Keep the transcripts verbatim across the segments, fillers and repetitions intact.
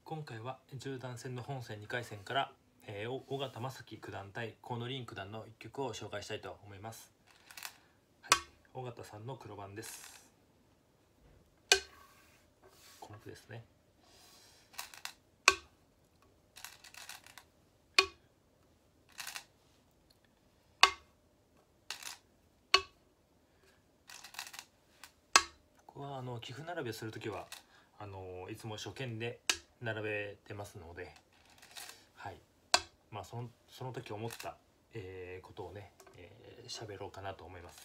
今回は十段戦の本戦にかい戦から、えー、尾形正樹九段対河野凛九段のいっ局を紹介したいと思います。はい、尾形さんの黒番です。この句ですね。僕はあの棋譜並べするときはあのいつも初見で並べてますので、はい、まあそのその時思った、えー、ことをね、えー、喋ろうかなと思います。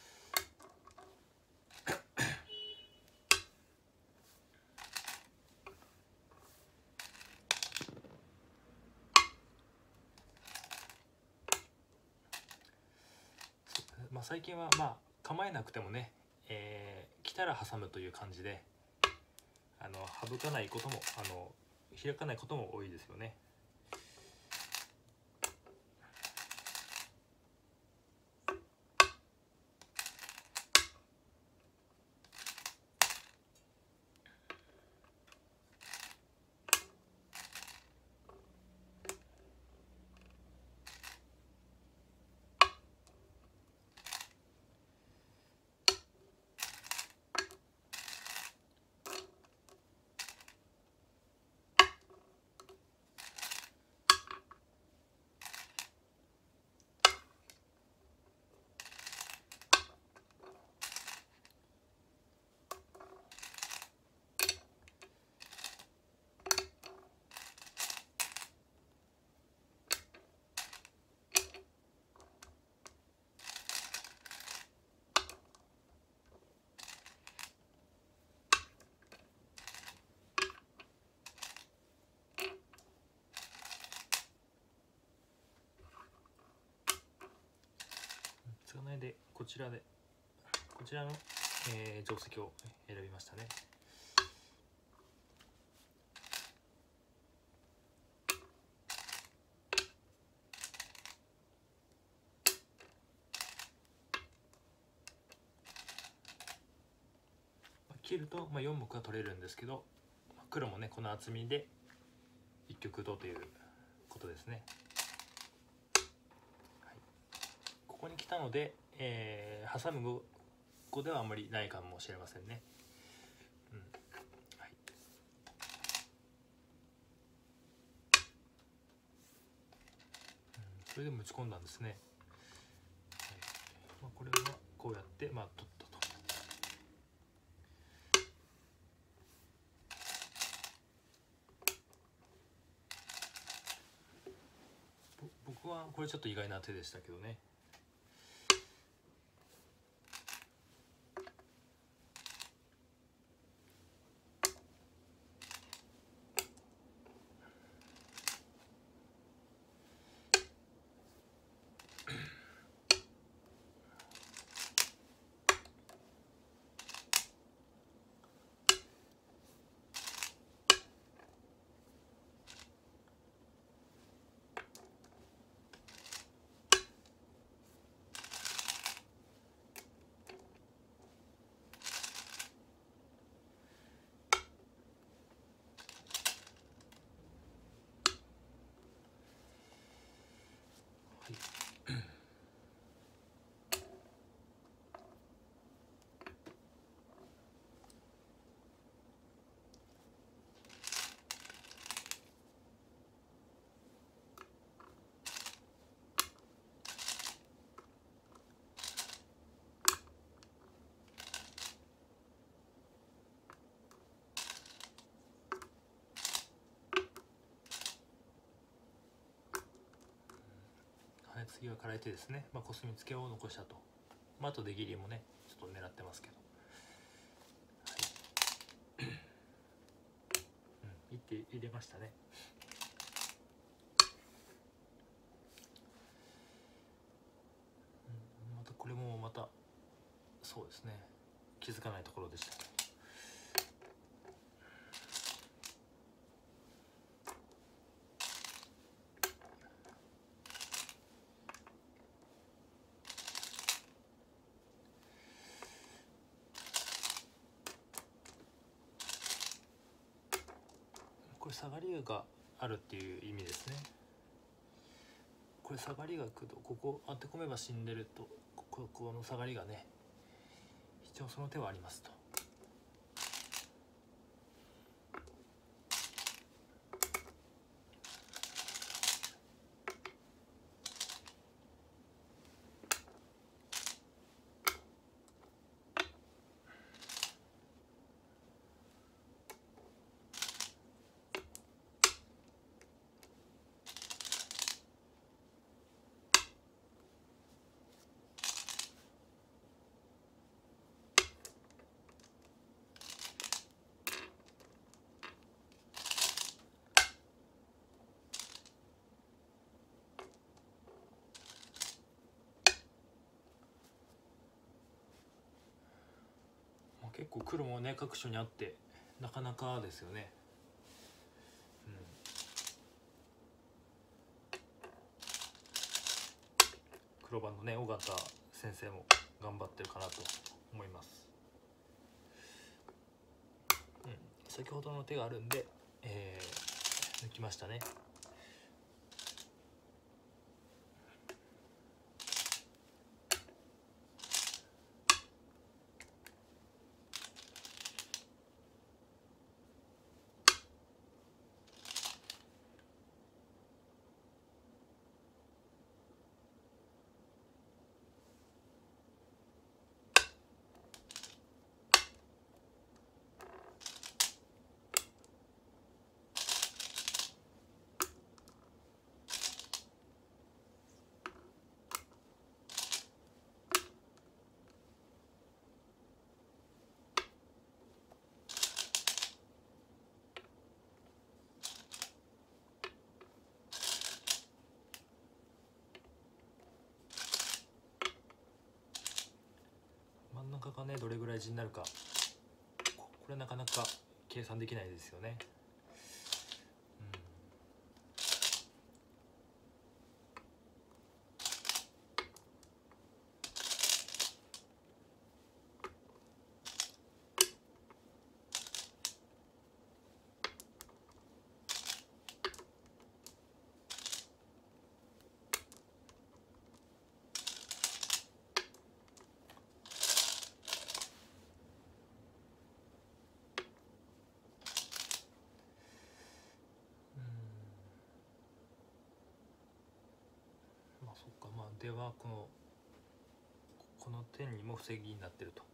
まあ、最近はまあ構えなくてもね、えー、来たら挟むという感じで、あの省かないこともあの開かないことも多いですよね。つかないでこちらでこちらの、えー、定石を選びましたね。切ると、まあ、よん目は取れるんですけど、黒もねこの厚みで一局どうということですね。はい、ここに来たので、えー、挟む語ではあまりないかもしれませんね。うん、はい、それでも打ち込んだんですね。はい、まあ、これはこうやってまあ取ったと。僕はこれちょっと意外な手でしたけどね。はい、次は辛い手ですね。まあ、コスミツケを残したと。まあ、あと出切りもねちょっと狙ってますけど、はい、うん、一手入れましたね。うん、またこれもまたそうですね、気づかないところでしたけど。ここれ下がりがあるっていう意味ですね。これ下がりがくるとここ当て込めば死んでると、こここの下がりがね、一応その手はありますと。結構黒もね各所にあってなかなかですよね。うん、黒番のね尾形先生も頑張ってるかなと思います。うん、先ほどの手があるんで、えー、抜きましたね。真ん中がねどれぐらい地になるか、これなかなか計算できないですよね。まあそっか、まあではこのこの点にも防ぎになってると。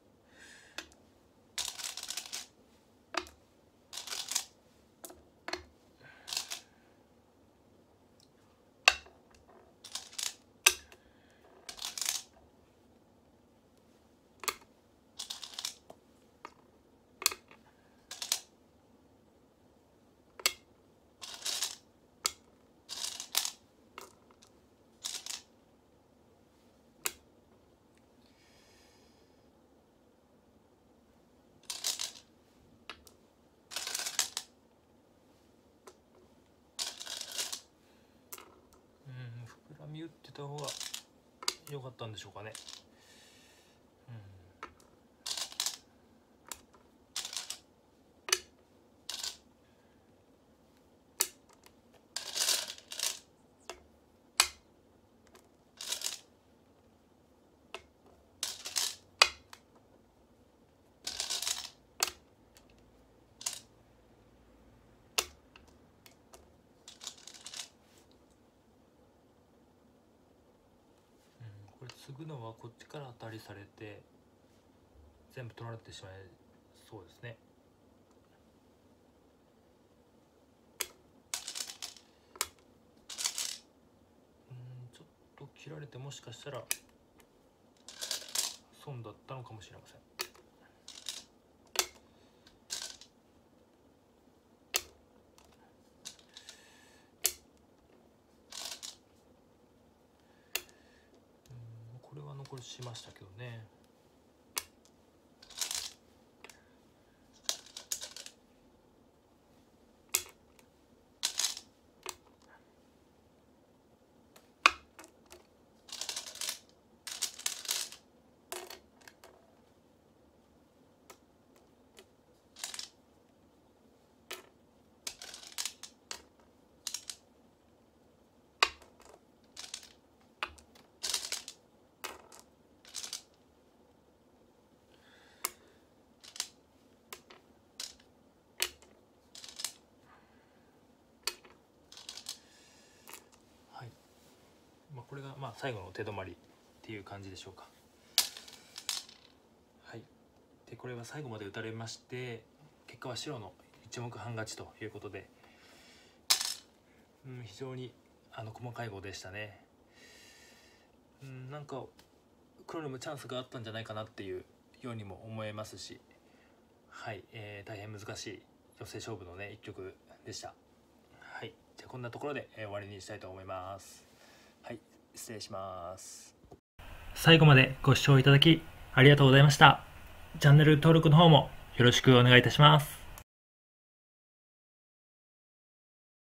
膨らみ打ってた方が良かったんでしょうかね。うん、これ継ぐのはこっちから当たりされて全部取られてしまいそうですね。うんちょっと切られてもしかしたら損だったのかもしれません。うんこれは残しましたけどね。 まあ、最後の手止まりっていう感じでしょうか。はい、でこれは最後まで打たれまして、結果は白の一目半勝ちということで、うん、非常にあの細かい碁でしたね。うん、なんか黒にもチャンスがあったんじゃないかなっていうようにも思えますし、はい、えー、大変難しいヨセ勝負のね一局でした。はい、じゃあこんなところで、えー、終わりにしたいと思います。はい、失礼します。最後までご視聴いただきありがとうございました。チャンネル登録の方もよろしくお願いいたします。